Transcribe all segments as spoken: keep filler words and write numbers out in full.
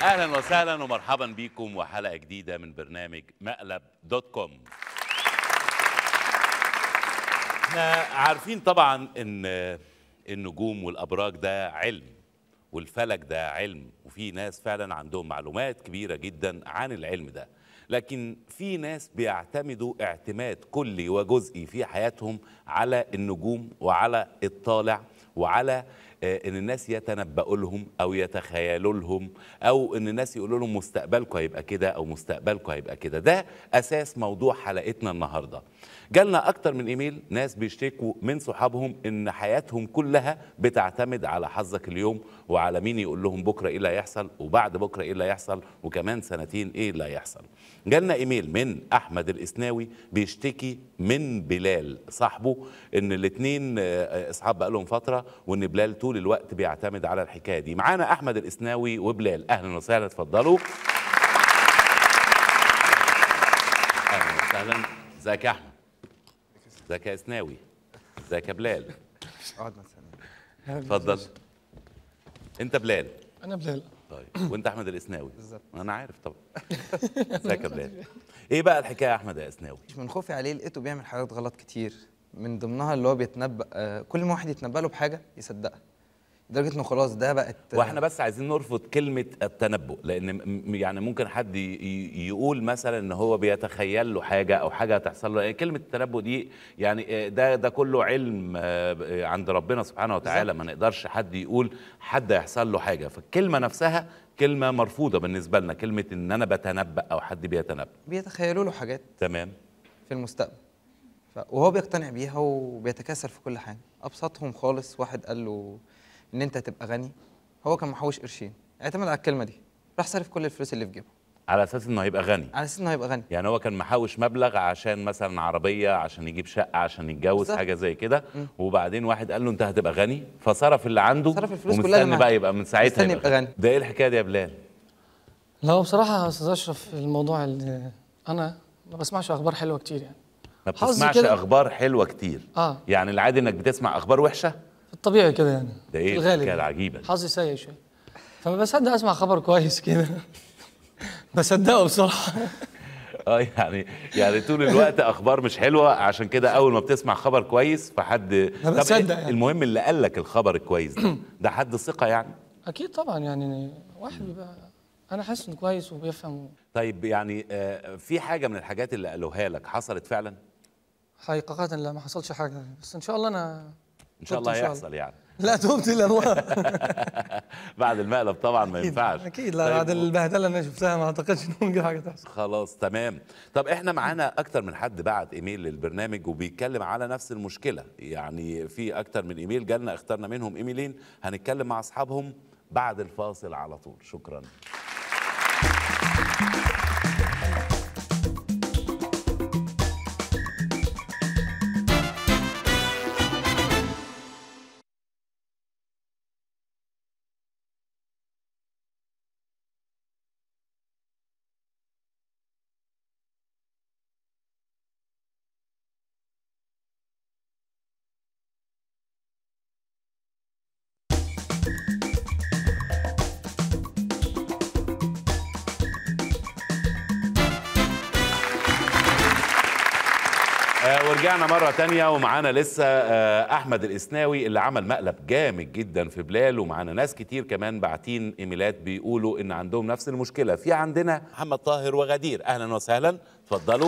اهلا وسهلا ومرحبا بكم وحلقه جديده من برنامج مقلب دوت كوم. احنا عارفين طبعا ان النجوم والابراج ده علم والفلك ده علم، وفي ناس فعلا عندهم معلومات كبيره جدا عن العلم ده، لكن في ناس بيعتمدوا اعتماد كلي وجزئي في حياتهم على النجوم وعلى الطالع وعلى ان الناس يتنبؤوا لهم او يتخيلوا لهم او ان الناس يقولوا لهم مستقبلكم هيبقى كده او مستقبلكم هيبقى كده. ده اساس موضوع حلقتنا النهارده. جالنا اكتر من ايميل ناس بيشتكوا من صحابهم ان حياتهم كلها بتعتمد على حظك اليوم وعلى مين يقول لهم بكره ايه اللي هيحصل وبعد بكره ايه اللي هيحصل وكمان سنتين ايه اللي هيحصل. جالنا ايميل من احمد الاسناوي بيشتكي من بلال صاحبه ان الاثنين اصحاب بقالهم فتره وان بلال طول الوقت بيعتمد على الحكايه دي. معانا احمد الاسناوي وبلال، اهلا وسهلا، اتفضلوا. اهلا وسهلا. ازيك يا احمد؟ ازيك يا اسناوي؟ ازيك يا بلال؟ اقعد مثلا. اتفضل. انت بلال؟ انا بلال. طيب وانت احمد الاسناوي؟ بالظبط. انا عارف طبعا. ازيك يا بلال؟ ايه بقى الحكايه يا احمد يا اسناوي؟ من خوفي عليه لقيته بيعمل حاجات غلط كتير، من ضمنها اللي هو بيتنبأ، آه كل ما واحد يتنبأ له بحاجه يصدقها لدرجه انه خلاص ده بقت. واحنا بس عايزين نرفض كلمه التنبؤ، لان م- يعني ممكن حد ي- ي- يقول مثلا ان هو بيتخيل له حاجه او حاجه هتحصل له. يعني كلمه التنبؤ دي يعني ده ده كله علم آه، عند ربنا سبحانه وتعالى، ما نقدرش حد يقول حد هيحصل له حاجه. فالكلمه نفسها كلمه مرفوضه بالنسبه لنا، كلمه ان انا بتنبأ او حد بيتنبأ. بيتخيلوا له حاجات تمام. في المستقبل، ف... وهو بيقتنع بيها وبيتكاسل في كل حاجه. ابسطهم خالص، واحد قال له ان انت هتبقى غني، هو كان محوش قرشين، اعتمد على الكلمه دي، راح صرف كل الفلوس اللي في جيبه على اساس انه هيبقى غني. على اساس انه هيبقى غني. يعني هو كان محوش مبلغ عشان مثلا عربيه، عشان يجيب شقه، عشان يتجوز، بالظبط. حاجه زي كده، وبعدين واحد قال له انت هتبقى غني فصرف اللي عنده، صرف الفلوس كلها اللي ومستني معاه. بقى يبقى من ساعتها مستني يبقى غني. ده ايه الحكايه دي يا بلال؟ لا بصراحه يا استاذ اشرف، الموضوع اللي انا ما بسمعش اخبار حلوه كتير يعني. ما حظي بتسمعش كده. اخبار حلوه كتير؟ اه يعني العادي انك بتسمع اخبار وحشه؟ في الطبيعي كده يعني. ده ايه في الغالب الحكايه يعني. العجيبه دي؟ حظي سيء شويه، فما بصدق اسمع خبر كويس كده. بصدقه بصراحه. اه يعني يعني طول الوقت اخبار مش حلوه، عشان كده اول ما بتسمع خبر كويس فحد ما طب بتصدق إيه يعني. المهم اللي قال لك الخبر الكويس ده ده حد ثقه يعني؟ اكيد طبعا، يعني واحد بيبقى انا حاسس انه كويس وبيفهم. طيب يعني آه، في حاجه من الحاجات اللي قالوها لك حصلت فعلا؟ حقيقه لا، ما حصلش حاجه، بس ان شاء الله انا ان شاء تبت الله إن شاء هيحصل يعني. لا تبت الانواع. بعد المقلب طبعا ما ينفعش. اكيد لا، طيب بعد البهدله اللي انا شفتها ما اعتقدش انه ممكن حاجه تحصل. خلاص تمام. طب احنا معانا اكتر من حد بعت ايميل للبرنامج وبيتكلم على نفس المشكله، يعني في اكتر من ايميل جالنا، اخترنا منهم ايميلين هنتكلم مع اصحابهم بعد الفاصل على طول. شكرا. آه ورجعنا مرة تانية ومعانا لسه آه أحمد الإسناوي اللي عمل مقلب جامد جدا في بلال، ومعانا ناس كتير كمان باعتين إيميلات بيقولوا إن عندهم نفس المشكلة. في عندنا محمد طاهر وغدير، أهلا وسهلا، اتفضلوا.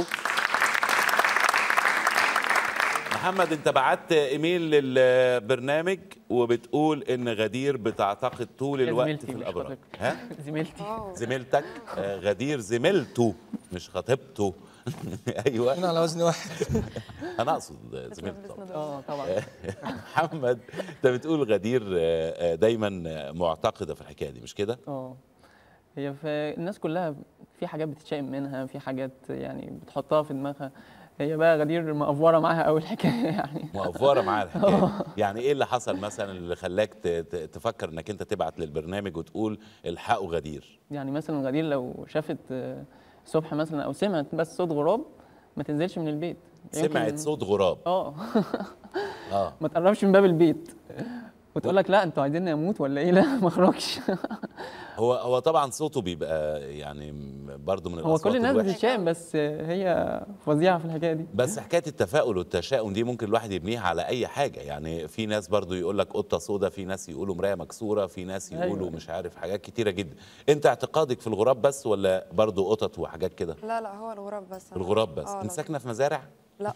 محمد أنت بعت إيميل للبرنامج وبتقول إن غدير بتعتقد طول الوقت في الأبراج. ها؟ زميلتي. زميلتك آه غدير زميلته مش خطيبته. ايوه هنا على وزن واحد. انا اقصد زميلته. اه طبعا. محمد انت بتقول غدير دايما معتقده في الحكايه دي مش كده؟ اه هي في الناس كلها في حاجات بتتشائم منها، في حاجات يعني بتحطها في دماغها. هي بقى غدير مقفوره معاها قوي الحكايه يعني. مقفوره معاها الحكايه. يعني ايه اللي حصل مثلا اللي خلاك تفكر انك انت تبعت للبرنامج وتقول الحقوا غدير؟ يعني مثلا غدير لو شافت الصبح مثلا او سمعت بس صوت غراب ما تنزلش من البيت. سمعت صوت غراب؟ اه اه ما تقربش من باب البيت وتقول لك لا انتوا عايزيني اموت ولا ايه؟ لا ما اخرجش. هو هو طبعا صوته بيبقى يعني برضه من هو الاصوات كل الناس الوحشة. بتتشائم، بس هي فظيعه في الحكايه دي. بس حكايه التفاؤل والتشاؤم دي ممكن الواحد يبنيها على اي حاجه، يعني في ناس برضه يقول لك قطه سودا، في ناس يقولوا مرايه مكسوره، في ناس يقولوا أيوة. مش عارف حاجات كتيره جدا. انت اعتقادك في الغراب بس ولا برضه قطط وحاجات كده؟ لا لا هو الغراب بس. أنا- الغراب بس. آه، انت لا. ساكنه في مزارع؟ لا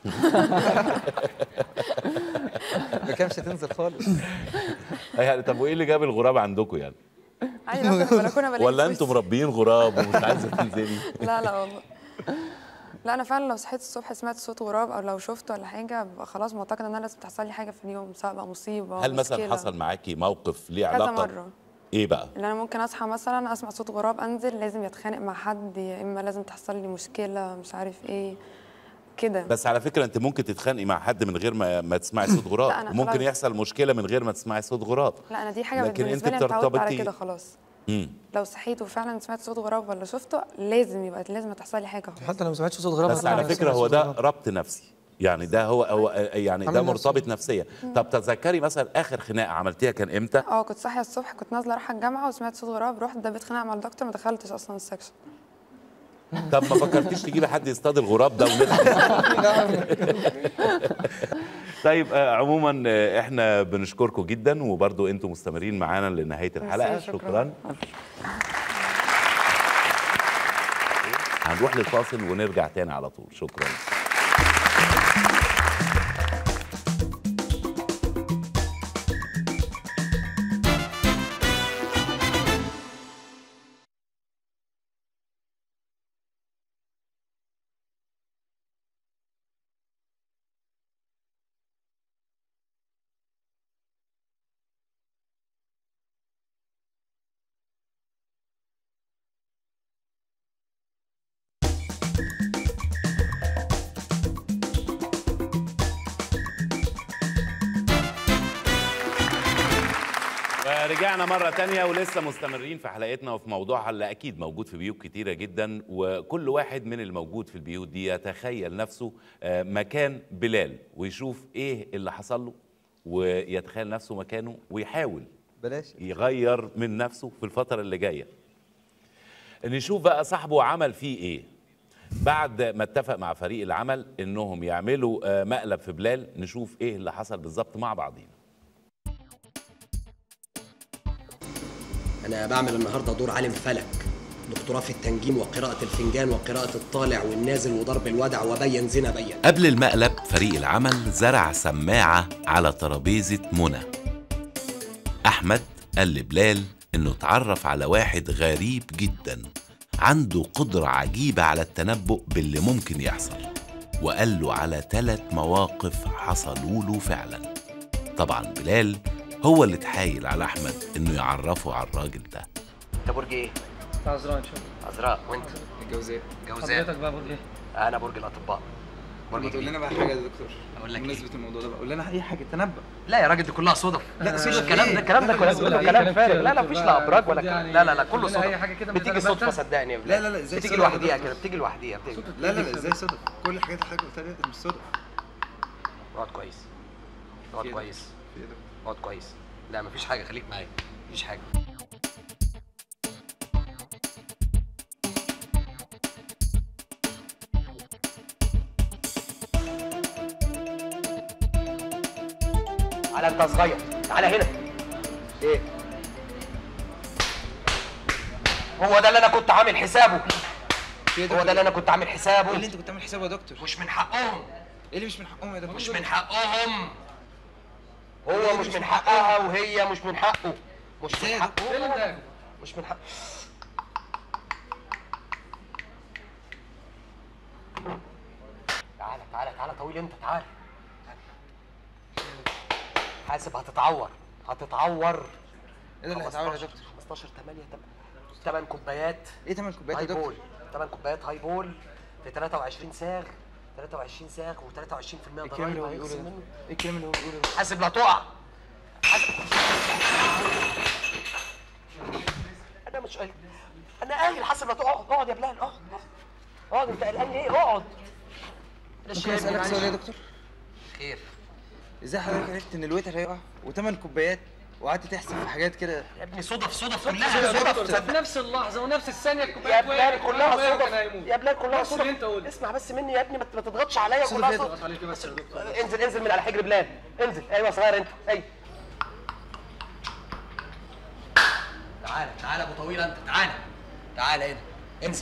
ما كانش هتنزل خالص. يعني طب وايه اللي جاب الغراب عندكم يعني؟ عادي باكل في البلكونه بلاقي ولا فلوس. انتم مربيين غراب ومش عايزه تنزلي؟ لا لا والله. لا انا فعلا لو صحيت الصبح سمعت صوت غراب او لو شفته ولا حاجه ببقى خلاص معتقده ان انا لازم تحصل لي حاجه في اليوم، سواء بقى مصيبه هل مثلا مشكلة. حصل معاكي موقف ليه كذا علاقه؟ مره. ايه بقى؟ اللي انا ممكن اصحى مثلا اسمع صوت غراب انزل لازم يتخانق مع حد، يا اما لازم تحصل لي مشكله مش عارف ايه كده. بس على فكره انت ممكن تتخانقي مع حد من غير ما ما تسمعي صوت لا، غراب، أنا وممكن خلاص. يحصل مشكله من غير ما تسمعي صوت غراب. لا انا دي حاجه لكن بالنسبه أنت لي اتعودت على بترتبطي- كده خلاص. امم لو صحيت وفعلا سمعت صوت غراب ولا شفته لازم يبقى لازم تحصل لي حاجه خلاص. حتى لو ما سمعتش صوت غراب بس هتطلع على نفسك فكره هو صوت ده غراب. ربط نفسي، يعني ده هو هو يعني ده عامل مرتبط نفسي. نفسيا. طب تذكري مثلا اخر خناقه عملتيها كان امتى؟ اه كنت صاحيه الصبح، كنت نازله رايحه الجامعه وسمعت صوت غراب، رحت ده بتخانق مع الدكتور، ما دخلتش اصلا السكشن. طب ما فكرتيش تجيبي حد يصطاد الغراب ده ونلعب؟ طيب آه، عموما آه، احنا بنشكركم جدا، وبرضو انتم مستمرين معانا لنهايه الحلقه. ميرسي، شكراً. شكرا. هنروح للفاصل ونرجع تاني على طول. شكرا. رجعنا مرة تانية ولسه مستمرين في حلقتنا وفي موضوعها اللي أكيد موجود في بيوت كتيرة جدا، وكل واحد من الموجود في البيوت دي يتخيل نفسه آه، مكان بلال ويشوف إيه اللي حصل له، ويتخيل نفسه مكانه ويحاول بلاش. يغير من نفسه في الفترة اللي جاية. نشوف بقى صاحبه عمل فيه إيه بعد ما اتفق مع فريق العمل إنهم يعملوا آه، مقلب في بلال. نشوف إيه اللي حصل بالظبط مع بعضينا. أنا بعمل النهاردة دور عالم فلك، دكتوراه في التنجيم وقراءة الفنجان وقراءة الطالع والنازل وضرب الودع وبين زنا بين. قبل المقلب فريق العمل زرع سماعة على ترابيزة منى. أحمد قال لبلال إنه اتعرف على واحد غريب جدا عنده قدرة عجيبة على التنبؤ باللي ممكن يحصل، وقال له على ثلاث مواقف حصلوا له فعلا. طبعا بلال هو اللي اتحايل على أحمد إنه يعرفه على الراجل ده. أنت برج إيه؟ عذراء ان شاء الله. عذراء، وأنت؟ الجوزاء. جوزاء. حضرتك بقى برج ايه؟ أنا برج الأطباء. برج ما تقول إيه؟ لنا بقى حاجه يا دكتور أقول لك بمناسبه الموضوع ده بقى، قول لنا اي حاجه تنبأ. لا يا راجل دي كلها صدف. لا، مفيش صدف الكلام إيه؟ ده، الكلام ده كله كلام كله كلام كلام فارغ. لا لا كتير. مفيش لا أبراج ولا يعني لا لا لا كله قول لنا صدف. أي حاجة كده من بتيجي اللي أنا صدفة نبأتها. صدقني يا بلال. لا لا لا ازاي بتيجي صدف يا لوحديها دكتور؟ كده، بتيجي لوحديها بتيجي. لا لا لا ازاي صدف؟ كل الحاجات اللي حضرتك قلتها دي مش صدف. اقعد كويس. اقعد في إيه؟ كويس. في ايه ده؟ اقعد كويس. لا مفيش حاجة، خليك معايا. مفيش حاجة. تعالى انت صغير، تعالى هنا. ايه؟ هو ده اللي انا كنت عامل حسابه. في ايه هو ده اللي انا كنت عامل ايه حسابه. اللي انت كنت عامل حسابه يا دكتور؟ مش من حقهم. ايه اللي مش من حقهم يا دكتور؟ مش من حقهم. هو مش من حقها وهي مش من حقه. مش ازاي من يا دكتور؟ حقه. مش من حقه. تعالى تعالى تعالى طويل انت، تعالى. حاسب هتتعور، هتتعور. ايه ده اللي هيتعمل يا دكتور؟ خمستاشر تمانية تمن كوبايات ايه تمن كوبايات يا هاي دكتور؟ بول. تمن كوبايات هاي بول في تلاتة وعشرين صاغ. تلاتة وعشرين صاغ و23% ايه الكلام اللي هو ضرايب بيقوله هيخصم ده؟ منه. ايه الكلام اللي هو بيقوله ده؟ حاسب لا تقع. حاسب. انا مش قايل، انا قايل حاسب لا تقع. اقعد يا بلال، اقعد اقعد. انت قلقان ليه؟ اقعد. ممكن اسالك سؤال يا دكتور؟ خير. ازاي حضرتك عرفت ان الويتر هيقع وثمان كوبايات وقعدت تحسب في حاجات كده. يا ابني صدف صدف كلها صدف في نفس اللحظه ونفس الثانيه يا الكوبايه بلال كلها صدف يا بلال كلها نفس اللي انت صدف. قلت. اسمع بس مني يا ابني، ما تضغطش عليا، كلها صدف. اضغط عليك بس يا دكتور. انزل انزل من على حجر بلال، انزل. ايوه صغير انت، ايوه. تعالى تعالى ابو طويل انت، تعالى تعالى هنا، انزل.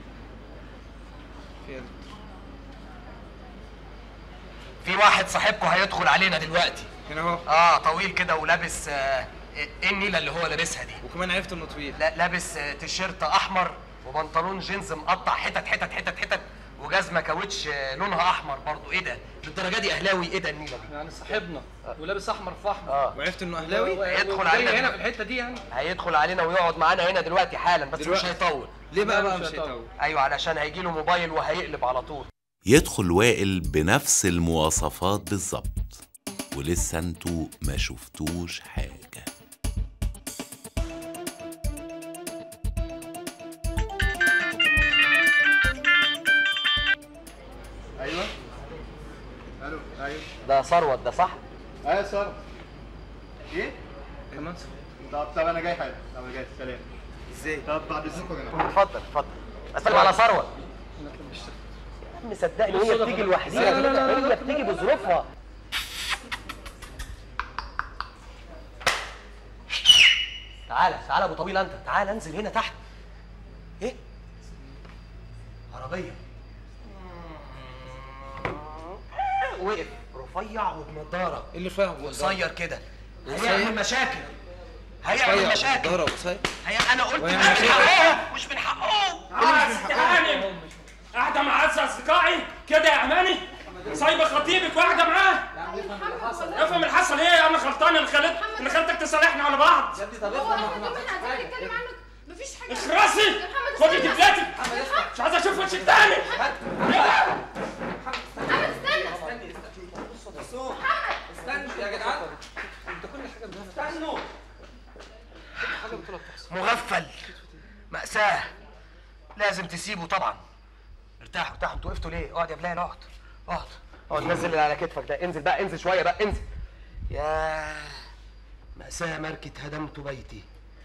في واحد صاحبكم هيدخل علينا دلوقتي هنا اهو. اه طويل كده ولابس آه ايه النيله اللي هو لابسها دي؟ وكمان عرفت انه طويل. لا لابس آه تيشيرت احمر وبنطلون جينز مقطع حتت حتت حتت حتت وجزمه كاوتش آه لونها احمر برضو. ايه ده؟ للدرجه دي اهلاوي؟ ايه ده النيله دي؟ يعني صاحبنا ولابس احمر في احمر. اه وعرفت انه اهلاوي. هيدخل علينا هنا في الحته دي يعني. هيدخل علينا ويقعد معانا هنا دلوقتي حالا، بس دلوقتي. مش هيطول. ليه بقى بقى مش مش هيطول؟ ايوه علشان هيجي له موبايل وهيقلب على طول. يدخل وائل بنفس المواصفات بالظبط، ولسه انتوا ما شفتوش حاجة. ايوه الو ايوه ده ثروت ده صح؟ ايوه ثروت. ايه؟ كمان طب طب انا جاي حالا، طب انا جاي، سلام. ازاي؟ طب بعد اذنكم يا جماعه. اتفضل اتفضل. اسلم على ثروت. يا عم صدقني هي بتيجي لوحديها كده، هي بتيجي بظروفها. تعالى تعالى ابو طويل انت، تعالى انزل هنا تحت. ايه؟ عربيه وقف رفيع وبنضاره. ايه اللي فاهم؟ وقصير كده، هيعمل مشاكل هيعمل مشاكل. ضهره قصير. هي انا قلت وهي مش مشاكل. من حقهم مش من حقهم. اه ست هانم قاعده مع اعز اصدقائي كده يا اماني، سايبه خطيبك وقاعده معاه. افهم اللي حصل ايه، انا غلطان اللي خلت اللي خلتك تصالحنا على بعض. هو احنا كمان عايزين نتكلم عنه، مفيش حاجه. اخرسي خدي دبلتي، مش عايز اشوف وشك تاني. محمد استنى استنى استنوا يا جدعان، انت كل حاجه استنوا. مغفل، مأساة، لازم تسيبه طبعا. ارتاحوا ارتاحوا، انتوا وقفتوا ليه؟ اقعد يا بلال، اقعد اقعد اقعد، نزل اللي على كتفك ده، انزل بقى انزل شويه بقى انزل. يا مأساة ماركة هدمت بيتي.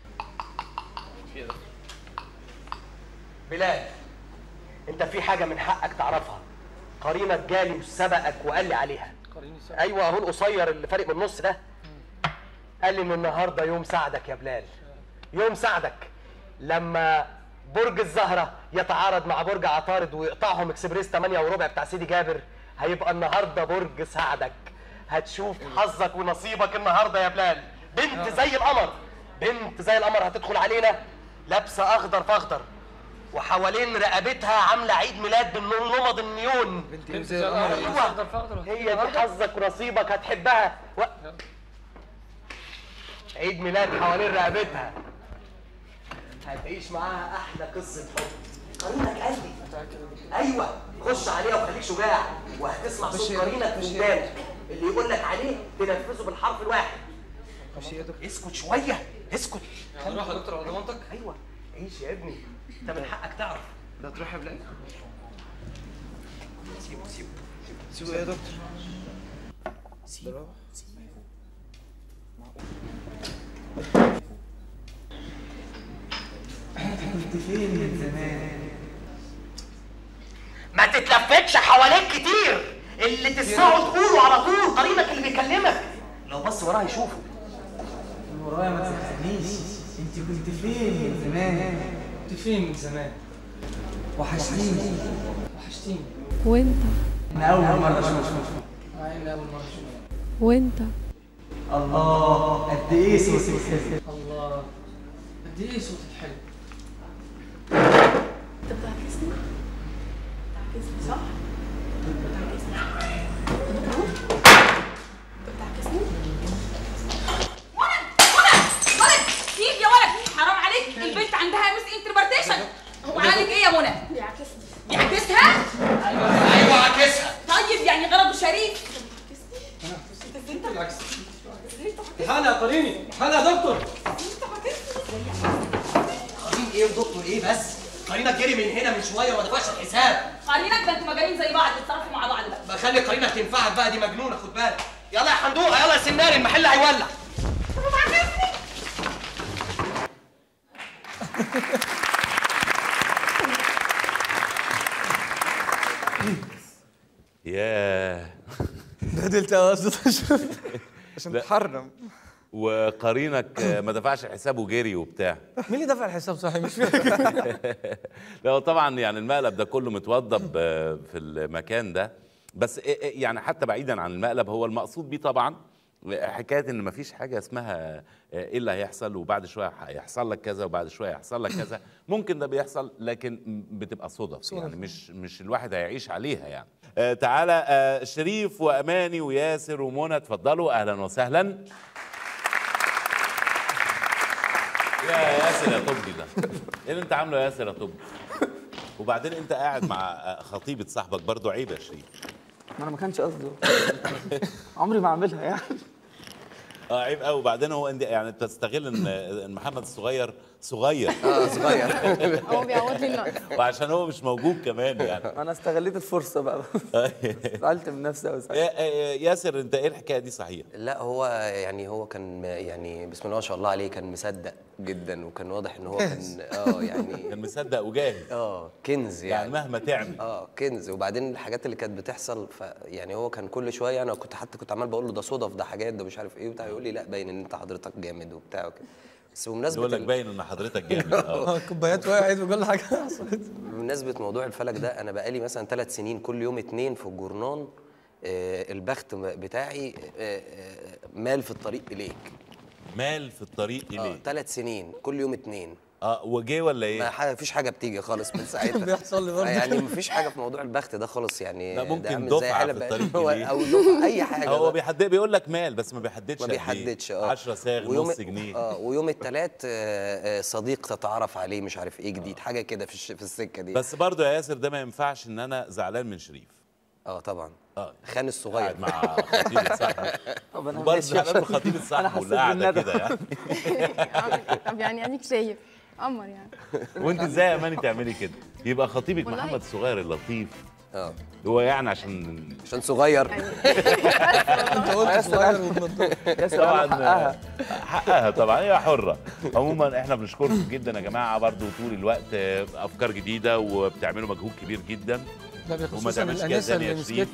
بلال انت في حاجه من حقك تعرفها. قرينك جالي وسبقك وقال لي عليها. قريني سبق. ايوه اهو القصير اللي فارق من النص ده، قال لي ان النهارده يوم سعدك يا بلال، يوم سعدك لما برج الزهره يتعارض مع برج عطارد ويقطعهم اكسبريس تمانية وربع بتاع سيدي جابر. هيبقى النهارده برج سعدك، هتشوف حظك ونصيبك النهارده يا بلال. بنت زي القمر، بنت زي القمر هتدخل علينا لابسه اخضر فاخضر وحوالين رقبتها عامله عيد ميلاد بالنمط النيون. بنت زي القمر. ايوه هي دي حظك ونصيبك، هتحبها و... عيد ميلاد حوالين رقبتها، هتعيش معاها احلى قصه حب. قرينك قال لي ايوه خش عليها وخليك شجاع، وهتسمع صوت قرينك في ودانك اللي يقول لك عليه تنفذه بالحرف الواحد. اسكت شويه اسكت. هنروح يا دكتور على ضمانتك؟ ايوه عيش يا ابني، انت من حقك تعرف. لا تروح يا بلال. سيبه سيبه سيبه ايه يا دكتور؟ سيبه كنت فين من زمان؟ ما تتلفتش حواليك كتير، اللي تسمعه تقوله على طول. قرينك اللي بيكلمك لو بص وراه يشوفه. ورايا ما تسألنيش، انت كنت فين من زمان؟ كنت فين من زمان؟ وحشتيني وحشتيني. وانت انا اول مره اشوفك. عيني اول مره اشوفك. وانت الله قد ايه صوتك حلو. الله قد ايه صوتك حلو. انت بتعكسني؟ بتعكسني صح؟ بتعكسني انت بتعكسني؟ ولد ولد ولد سيب يا ولد، حرام عليك، البنت عندها مس انتربرتيشن. هو عملك ايه يا منى؟ بيعكسني. بيعكسها؟ ايوه ايوه عكسها. طيب يعني غرضه شريف. هلا يا قريني، هلا يا دكتور. قرين ايه ودكتور ايه بس؟ قرينك جري من هنا من شويه وما دفعش الحساب. قرينك ده انتوا مجانين زي بعض، بتتصرفوا مع بعض بقى. بخلي قرينك تنفعك بقى، دي مجنونه خد بالك. يلا يا حندوقه يلا يا سناري، المحل هيولع. ياه بدلت أشرف عشان تحرم. وقرينك ما دفعش حسابه وجري وبتاع. مين اللي دفع الحساب صحيح؟ مش فاكر. لا طبعا يعني المقلب ده كله متوضب في المكان ده، بس يعني حتى بعيدا عن المقلب هو المقصود بيه طبعا حكايه ان مفيش حاجه اسمها ايه اللي هيحصل وبعد شويه هيحصل لك كذا وبعد شويه هيحصل لك كذا. ممكن ده بيحصل لكن بتبقى صدف يعني مش مش الواحد هيعيش عليها يعني. آه تعالى آه شريف واماني وياسر ومنى اتفضلوا اهلا وسهلا. يا ياسر يا طبي ده ايه اللي انت عامله يا ياسر يا طبي؟ وبعدين انت قاعد مع خطيبه صاحبك برضو، عيب يا شريف. ما انا ما كانش قصدي عمري ما اعملها يعني. اه عيب قوي. وبعدين هو يعني انت تستغل ان محمد الصغير صغير اه صغير هو بيعوض لي النقص وعشان هو مش موجود كمان يعني. انا استغليت الفرصه بقى زعلت من نفسي قوي. ياسر انت ايه الحكايه دي صحيح؟ لا هو يعني هو كان يعني بسم الله ما شاء الله عليه كان مصدق جدا وكان واضح ان هو كان اه يعني كان مصدق وجاهز اه كنز يعني, يعني مهما تعمل اه كنز. وبعدين الحاجات اللي كانت بتحصل يعني هو كان كل شويه انا كنت حتى كنت عمال بقول له ده صدف ده حاجات ده مش عارف ايه وبتاع، يقول لي لا باين ان انت حضرتك جامد وبتاع وكده. بس بمناسبه يقول لك باين ان حضرتك جامد اه كوبايات وقعت وكل حاجه حصلت. بمناسبه موضوع الفلك ده انا بقالي مثلا ثلاث سنين كل يوم اتنين في الجورنان آه البخت بتاعي آه آه مال في الطريق اليك. مال في الطريق اليك اه ثلاث سنين كل يوم اتنين. اه وجه ولا ايه؟ ما فيش حاجه بتيجي خالص من ساعتها. بيحصل لي برضه يعني ما فيش حاجه في موضوع البخت ده خالص يعني. لا ممكن دفعه في الطريق اليك او دفعه اي حاجه. هو بيحدد بيقول لك مال بس ما بيحددش ما بيحددش اه عشرة صاغ ويوم نص جنيه اه ويوم الثلاث صديق تتعرف عليه مش عارف ايه جديد حاجه كده في في السكه دي. بس برضه يا ياسر ده ما ينفعش ان انا زعلان من شريف. اه طبعا اه خان الصغير مع خطيبه صاحبه وبرضه زعلان من خطيبه صاحبه واللي قاعده كده يعني. طب يعني اديك شايف قمر يعني. وانت ازاي يا اماني تعملي كده؟ يبقى خطيبك محمد الصغير اللطيف اه هو يعني عشان عشان صغير. انت قلت صغير طبعا حقها طبعا هي حره. عموما احنا بنشكركم جدا يا جماعه برضو طول الوقت افكار جديده وبتعملوا مجهود كبير جدا. لا بخصوص الانسه اللي مسكتني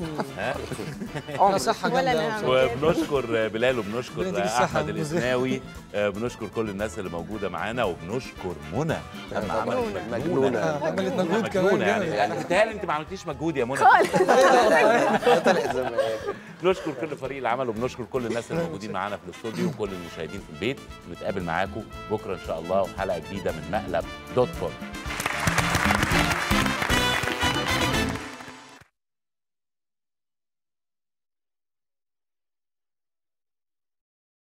اه صحه جامده. وبنشكر بلال وبنشكر احمد الاسناوي. بنشكر كل الناس اللي موجوده معانا وبنشكر منى لما عملت مجنونه عملت مجهود كمان يعني يعني بتهيألي انت ما عملتيش مجهود يا منى. نشكر كل فريق العمل وبنشكر كل الناس اللي موجودين معانا في الاستوديو وكل المشاهدين في البيت. نتقابل معاكم بكره ان شاء الله وحلقه جديده من مقلب دوت كوم.